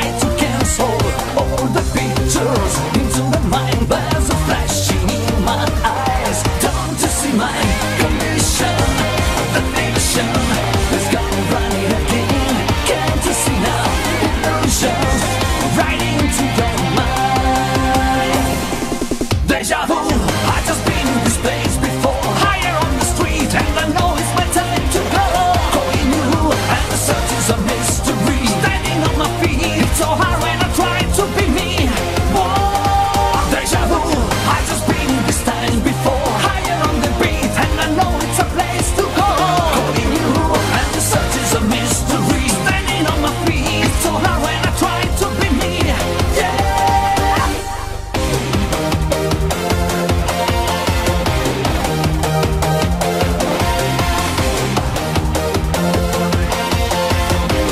try to cancel all the pictures into the mind. There's a flashing in my eyes. Don't you see my condition? The nation is gone running again. Can't you see now? Illusions right into your mind. Deja vu, I just been in this place before. Higher on the street and I know it's my time to go. Calling you and the search is a mystery. Standing on my feet, it's so hard when I try to be me. Whoa, deja vu, I just been in this time before. Higher on the beat and I know it's a place to go. Calling you and the search is a mystery. Standing on my feet, it's so hard when I try to be me. Yeah.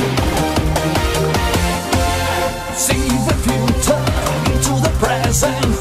See the future into the present.